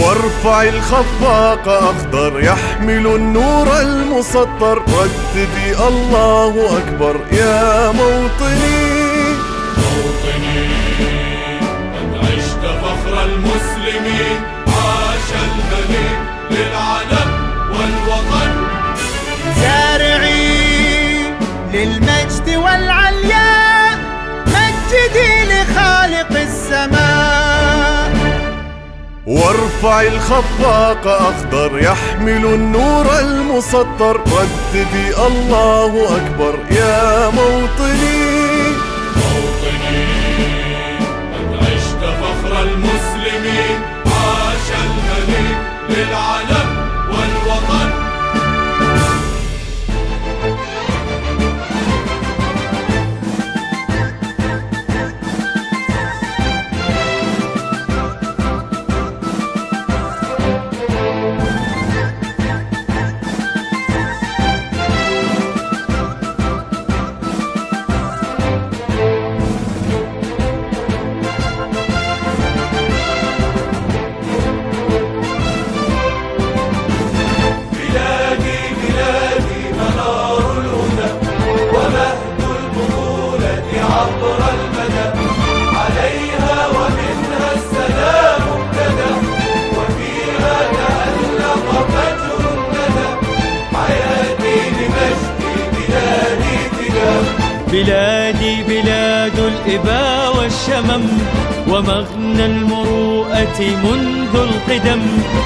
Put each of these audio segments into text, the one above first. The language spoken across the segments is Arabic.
وارفع الخفاق أخضر يحمل النور المسطر، رددي الله أكبر يا موطني. موطني قد عشت فخر المسلمين، عاش الملك للعلم والوطن. زارعي للمجد والعلياء، مجدي لخالق السماء. وارفع الخفاق أخضر يحمل النور المسطر، رددي الله أكبر يا موطني. موطني قد عشت فخر المسلمين، عاش الملك للعلم والوطن. بلادي بلاد الإبا والشمم، ومغنى المروءة منذ القدم.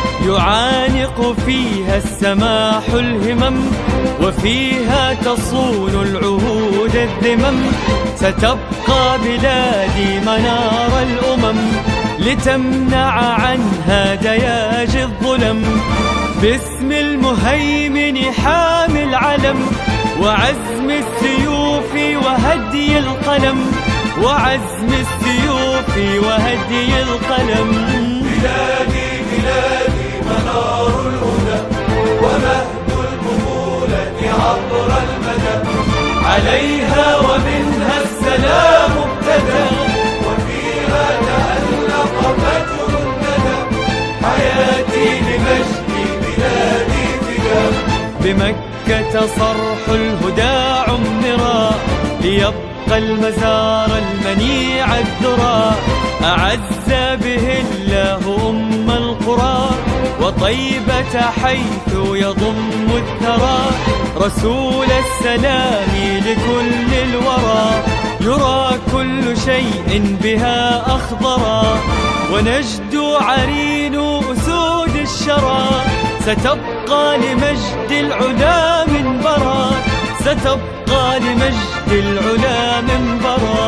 يعانق فيها السماح الهمم، وفيها تصون العهود الذمم. ستبقى بلادي منار الأمم، لتمنع عنها دياج الظلم. باسم المهيمن حامي العلم، وعزم السيوف وهدي القلم، وعزم السيوف وهدي القلم. بلادي بلادي منار الهدى، ومهد البطولة عبر المدى. عليها ومنها السلام ابتدى، وفيها تألق فجر الندى. حياتي لمجد بلادي فدا. بمكة صرح الهدى عمرا، ليبقى المزار المنيع الذرى. أعز به الله أم القرى، وطيبة حيث يضم الثرى. رسول السلام لكل الورى، يرى كل شيء بها أخضرا. ونجد عرين أسود الشرى، ستبقى لمجد العلا منبرا، ستبقى لمجد العلا منبرا.